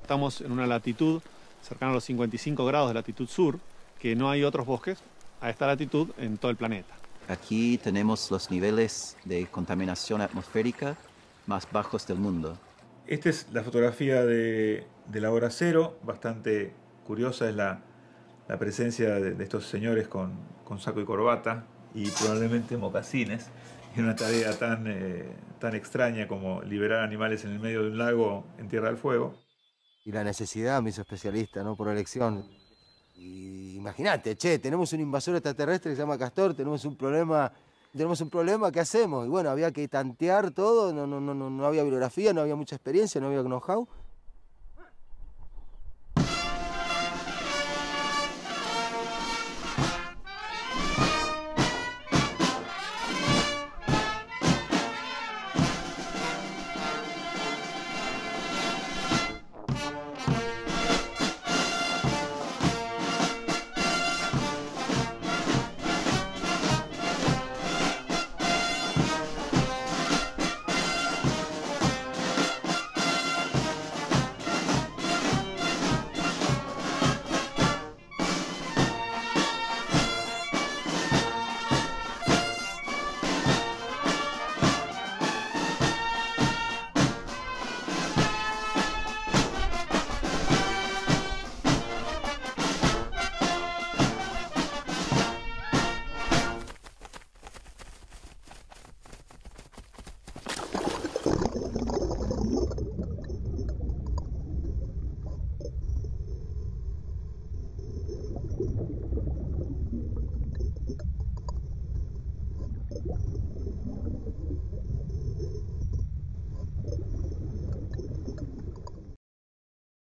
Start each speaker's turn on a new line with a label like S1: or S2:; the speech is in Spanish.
S1: estamos en una latitud cercana a los 55 grados de latitud sur, que no hay otros bosques a esta latitud en todo el planeta.
S2: Aquí tenemos los niveles de contaminación atmosférica más bajos del mundo.
S3: Esta es la fotografía de la hora cero. Bastante curiosa es la presencia de estos señores con saco y corbata y probablemente mocasines. En una tarea tan extraña como liberar animales en el medio de un lago en Tierra del Fuego.
S4: Y la necesidad me hizo especialista, ¿no? Por elección. Y imagínate, che, tenemos un invasor extraterrestre que se llama Castor, tenemos un problema, ¿qué hacemos? Y bueno, había que tantear todo, no había bibliografía, no había mucha experiencia, no había know-how.